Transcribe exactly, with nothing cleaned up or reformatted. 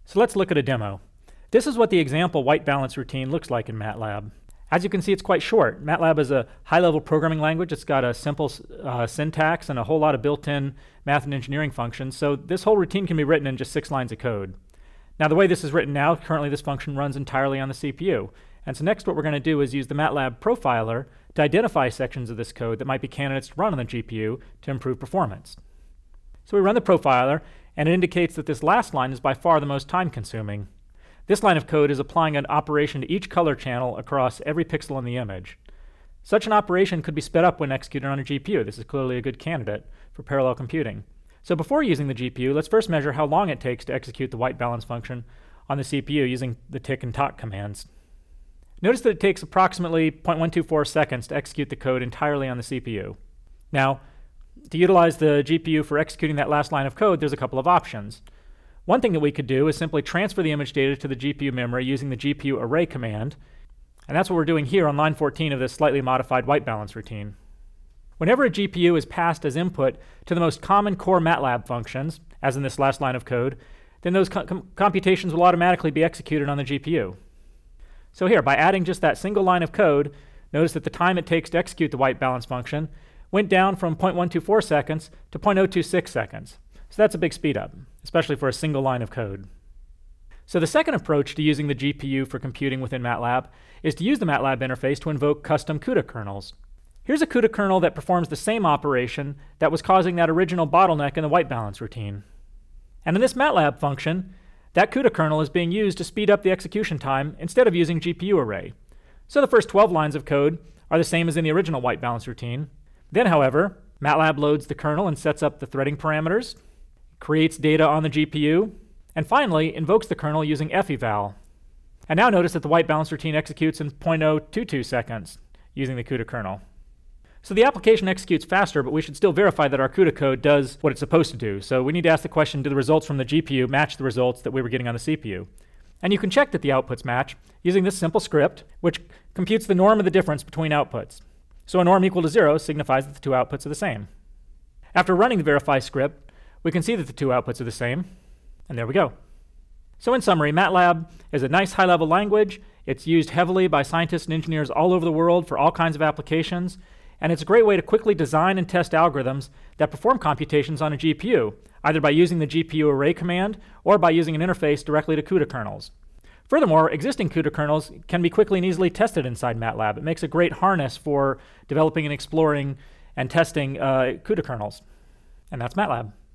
So let's look at a demo. This is what the example white balance routine looks like in Matlab. As you can see, it's quite short. Matlab is a high-level programming language. It's got a simple uh, syntax and a whole lot of built-in math and engineering functions, so this whole routine can be written in just six lines of code. Now, the way this is written now, currently this function runs entirely on the C P U. And so next what we're going to do is use the Matlab Profiler to identify sections of this code that might be candidates to run on the G P U to improve performance. So we run the profiler, and it indicates that this last line is by far the most time-consuming. This line of code is applying an operation to each color channel across every pixel in the image. Such an operation could be sped up when executed on a G P U. This is clearly a good candidate for parallel computing. So before using the G P U, let's first measure how long it takes to execute the white balance function on the C P U using the tick and tock commands. Notice that it takes approximately zero point one two four seconds to execute the code entirely on the C P U. Now, to utilize the G P U for executing that last line of code, there's a couple of options. One thing that we could do is simply transfer the image data to the G P U memory using the G P U array command, and that's what we're doing here on line fourteen of this slightly modified white balance routine. Whenever a G P U is passed as input to the most common core Matlab functions, as in this last line of code, then those com computations will automatically be executed on the G P U. So here, by adding just that single line of code, notice that the time it takes to execute the white balance function went down from zero point one two four seconds to zero point zero two six seconds. So that's a big speed up, especially for a single line of code. So the second approach to using the G P U for computing within Matlab is to use the Matlab interface to invoke custom CUDA kernels. Here's a CUDA kernel that performs the same operation that was causing that original bottleneck in the white balance routine. And in this Matlab function, that CUDA kernel is being used to speed up the execution time instead of using G P U array. So the first twelve lines of code are the same as in the original white balance routine. Then, however, Matlab loads the kernel and sets up the threading parameters, creates data on the G P U, and finally invokes the kernel using feval. And now notice that the white balance routine executes in zero point zero two two seconds using the CUDA kernel. So the application executes faster, but we should still verify that our CUDA code does what it's supposed to do. So we need to ask the question, do the results from the G P U match the results that we were getting on the C P U? And you can check that the outputs match using this simple script, which computes the norm of the difference between outputs. So a norm equal to zero signifies that the two outputs are the same. After running the verify script, we can see that the two outputs are the same, and there we go. So in summary, Matlab is a nice high-level language. It's used heavily by scientists and engineers all over the world for all kinds of applications. And it's a great way to quickly design and test algorithms that perform computations on a G P U, either by using the G P U array command or by using an interface directly to CUDA kernels. Furthermore, existing CUDA kernels can be quickly and easily tested inside Matlab. It makes a great harness for developing and exploring and testing uh, CUDA kernels. And that's Matlab.